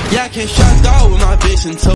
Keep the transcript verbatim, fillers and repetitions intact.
Yeah, I can't shut out with my bitch until